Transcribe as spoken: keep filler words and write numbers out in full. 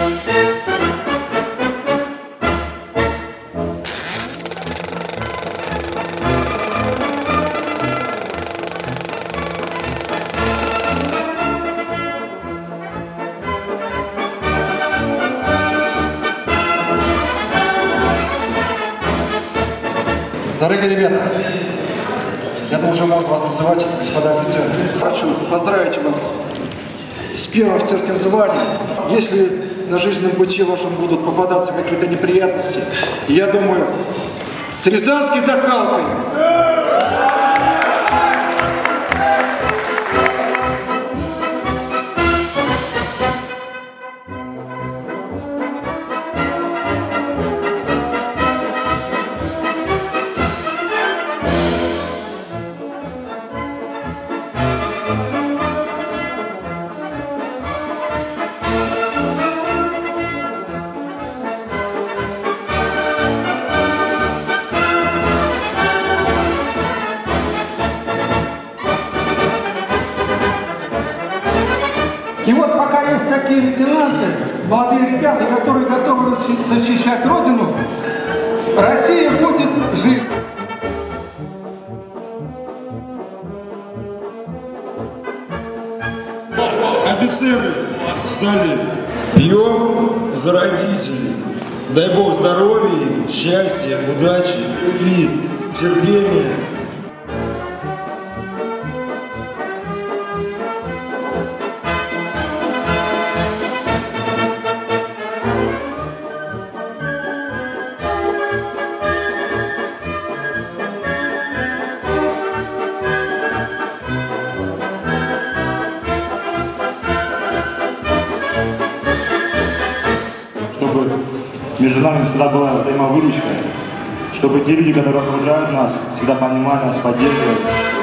Дорогие ребята, я думаю, уже можно вас называть господа офицеры. Хочу поздравить вас с первым офицерским званием. Если на жизненном пути вашем будут попадаться какие-то неприятности, я думаю, с рязанской закалкой. И вот пока есть такие лейтенанты, молодые ребята, которые готовы защищать Родину, Россия будет жить. Офицеры стали, пьем за родителей. Дай Бог здоровья, счастья, удачи, любви, терпения. Чтобы между нами всегда была взаимовыручка, чтобы те люди, которые окружают нас, всегда понимали нас, поддерживали.